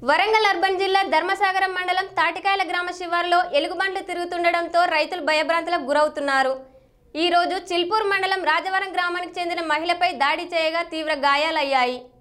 Warangal urban జిల్లా ధర్మసాగర్ మండలం thatikayala గ్రామ శివారులో ఎలుగుబంట్లు తిరుగుతుండడంతో రైతులు భయభ్రాంతులకు గురవుతున్నారు. ఈ రోజు చిల్పూర్ మండలం రాజవరం గ్రామానికి చెందిన మహిళపై దాడి చేయగా తీవ్ర గాయాలయ్యాయి.